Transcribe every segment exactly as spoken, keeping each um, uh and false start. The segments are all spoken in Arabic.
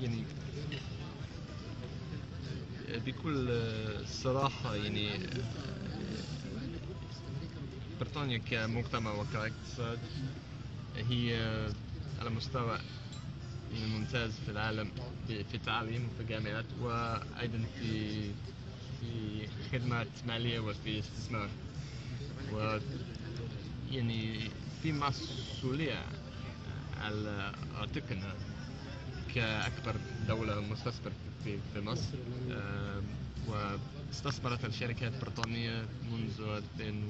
يعني بكل صراحة يعني بريطانيا كمجتمع وكاقتصاد هي على مستوى يعني ممتاز في العالم في التعليم وفي الجامعات، وأيضا في في خدمات مالية وفي استثمار، و يعني في مسؤولية على عاتقنا كأكبر دولة مستثمر في في مصر. واستثمرت الشركات البريطانية منذ ألفين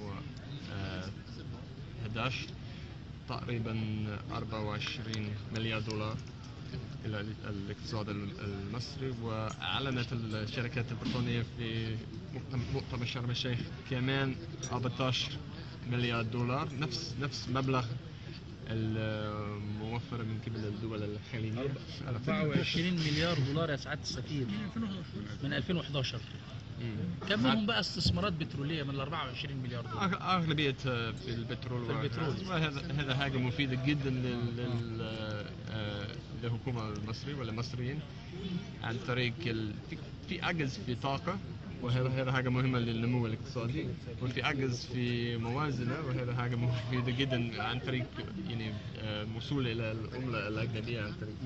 وأحد عشر تقريبا أربعة وعشرين مليار دولار إلى الاقتصاد المصري. وأعلنت الشركات البريطانية في مؤتمر شرم الشيخ كمان أربعة عشر مليار دولار، نفس نفس مبلغ الموفر من قبل الدول الخليجية. أربعة وعشرين مليار دولار يا سعادة السفير من ألفين وأحد عشر. كم منهم بقى استثمارات بترولية من ال أربعة وعشرين مليار دولار؟ أغلبية في البترول، في البترول. وهذا هذا حاجة مفيدة جدا للحكومة المصرية وللمصريين عن طريق ال... في, في عجز في طاقة، وهذا هذا حاجة مهمة للنمو الاقتصادي، وفي عجز في موازنة، وهذا حاجة مفيدة جدا عن طريق يعني الوصول إلى العملة الأجنبية عن طريق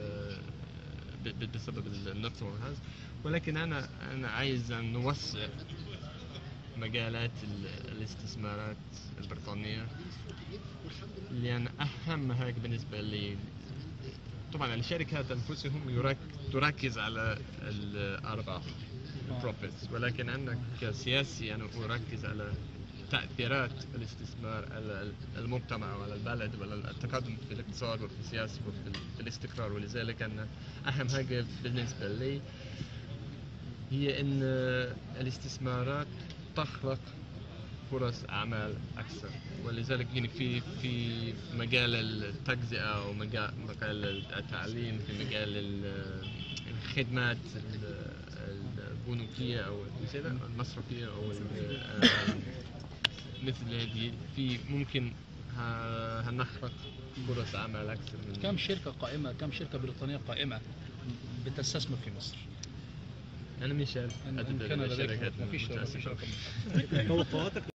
بسبب النفط والغاز. ولكن أنا أنا عايز أن نوسع مجالات الاستثمارات البريطانية، لأن أهم حاجة بالنسبة لي طبعا الشركات أنفسهم تركز على الأرباح profits، ولكن أنا كسياسي أنا أركز على تأثيرات الاستثمار على المجتمع وعلى البلد وعلى التقدم في الاقتصاد وفي السياسة وفي الاستقرار. ولذلك أنا أهم حاجة بالنسبة لي هي أن الاستثمارات تخلق فرص أعمال أكثر. ولذلك يعني في في مجال التجزئة ومجال مجال التعليم، في مجال الخدمات البنوكية أو المصرفية أو مثل هذه، في ممكن هنخلق فرص أعمال أكثر. من كم شركة قائمة، كم شركة بريطانية قائمة بتستثمر في مصر؟ أنا مش عارف عدد الشركات. مفيش رقم.